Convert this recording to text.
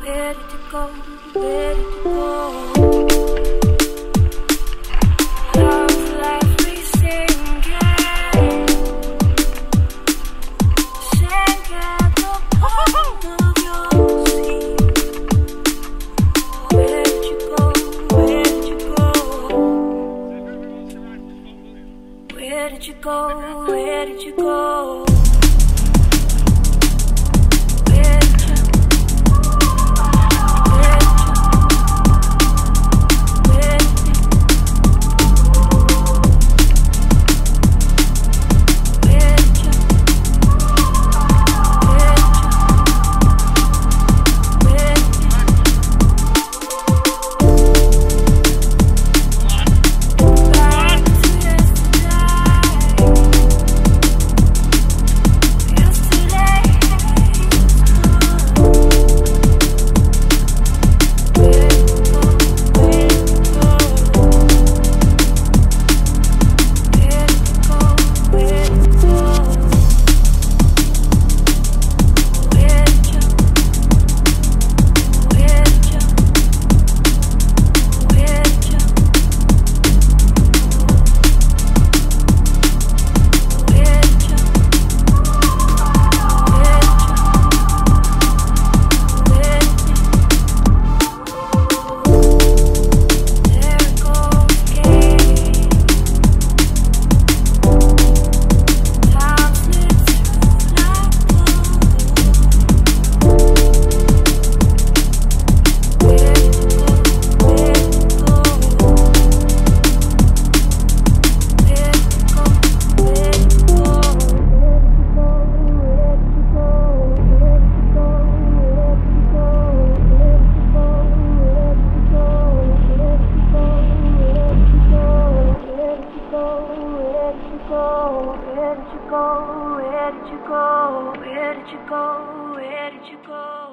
Where did you go? Where did you go? Love's left me sinking, sank at the bottom of your sea. Where did you go? Where did you go? Where did you go? Where did you go? Where did you go? Where did you go? Where did you go?